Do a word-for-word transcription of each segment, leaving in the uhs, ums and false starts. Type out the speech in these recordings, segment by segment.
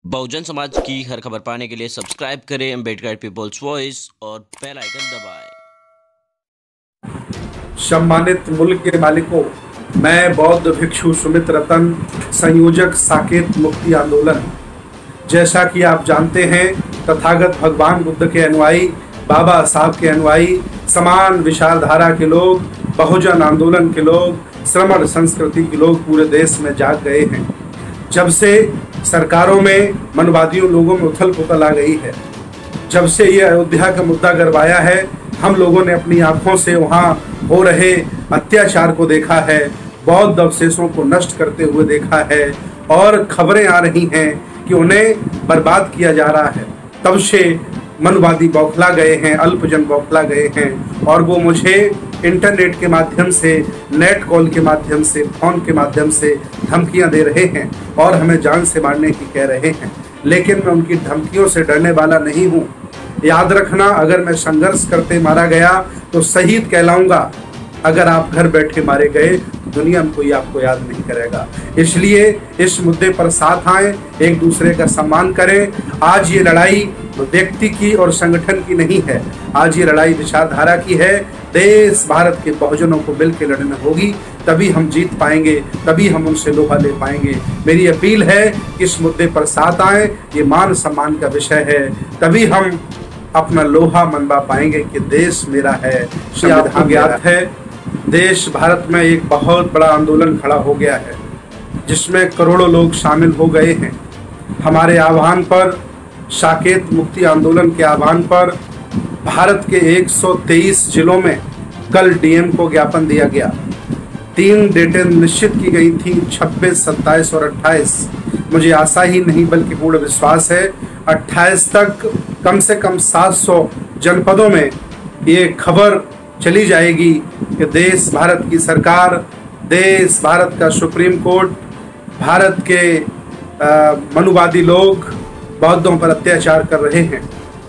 बहुजन समाज की हर खबर पाने के लिए सब्सक्राइब करें अम्बेडकर पीपल्स वॉइस और बेल आइकन दबाएं। सम्मानित मुल्क के मालिकों, मैं बौद्ध भिक्षु सुमित रतन, संयोजक साकेत मुक्ति आंदोलन। जैसा कि आप जानते हैं, तथागत भगवान बुद्ध के अनुयायी, बाबा साहब के अनुयायी, समान विचारधारा के लोग, बहुजन आंदोलन के लोग, श्रमण संस्कृति के लोग पूरे देश में जाग गए हैं। जब से सरकारों में मनवादियों लोगों में उथल पुथल आ गई है, जब से ये अयोध्या का मुद्दा गरमाया है, हम लोगों ने अपनी आंखों से वहाँ हो रहे अत्याचार को देखा है, बौद्ध अवशेषों को नष्ट करते हुए देखा है और खबरें आ रही हैं कि उन्हें बर्बाद किया जा रहा है। तब से मनवादी बौखला गए हैं, अल्पजन बौखला गए हैं और वो मुझे इंटरनेट के माध्यम से, नेट कॉल के माध्यम से, फोन के माध्यम से धमकियां दे रहे हैं और हमें जान से मारने की कह रहे हैं। लेकिन मैं उनकी धमकियों से डरने वाला नहीं हूं। याद रखना, अगर मैं संघर्ष करते मारा गया तो शहीद कहलाऊंगा। अगर आप घर बैठे मारे गए, दुनिया में कोई आपको याद नहीं करेगा। इसलिए इस मुद्दे पर साथ आएं, एक दूसरे का सम्मान करें। आज ये लड़ाई व्यक्ति की और संगठन की नहीं है, आज ये लड़ाई विचारधारा की है। देश भारत के बहुजनों को मिलकर लड़ना होगी, तभी हम जीत पाएंगे, तभी हम उनसे लोहा ले पाएंगे। मेरी अपील है कि इस मुद्दे पर साथ आएं, ये मान सम्मान का विषय है, तभी हम अपना लोहा मनवा पाएंगे कि देश मेरा है, संविधान ज्ञात है। देश भारत में एक बहुत बड़ा आंदोलन खड़ा हो गया है जिसमें करोड़ों लोग शामिल हो गए हैं। हमारे आह्वान पर, साकेत मुक्ति आंदोलन के आह्वान पर भारत के एक सौ तेईस जिलों में कल डीएम को ज्ञापन दिया गया। तीन डेटें निश्चित की गई थी, छब्बीस, सत्ताईस और अट्ठाईस। मुझे आशा ही नहीं बल्कि पूर्ण विश्वास है अट्ठाईस तक कम से कम सात सौ जनपदों में ये खबर चली जाएगी कि देश भारत की सरकार, देश भारत का सुप्रीम कोर्ट, भारत के मनुवादी लोग बौद्धों पर अत्याचार कर रहे हैं।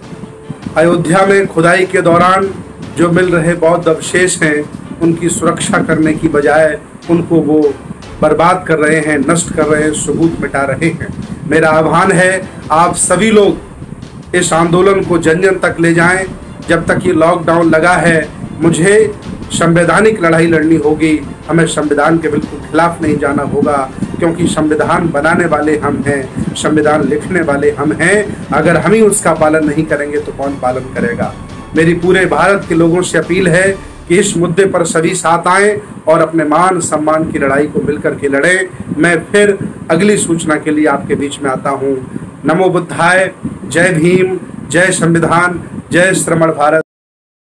अयोध्या में खुदाई के दौरान जो मिल रहे बौद्ध अवशेष हैं, उनकी सुरक्षा करने की बजाय उनको वो बर्बाद कर रहे हैं, नष्ट कर रहे हैं, सबूत मिटा रहे हैं। मेरा आह्वान है, आप सभी लोग इस आंदोलन को जन जन तक ले जाएं। जब तक ये लॉकडाउन लगा है, मुझे संवैधानिक लड़ाई लड़नी होगी। हमें संविधान के बिल्कुल खिलाफ नहीं जाना होगा, क्योंकि संविधान बनाने वाले हम हैं, संविधान लिखने वाले हम हैं। अगर हम ही उसका पालन नहीं करेंगे तो कौन पालन करेगा। मेरी पूरे भारत के लोगों से अपील है कि इस मुद्दे पर सभी साथ आएं और अपने मान सम्मान की लड़ाई को मिलकर के लड़ें। मैं फिर अगली सूचना के लिए आपके बीच में आता हूँ। नमो बुद्धाय, जय भीम, जय संविधान, जय श्रमण भारत।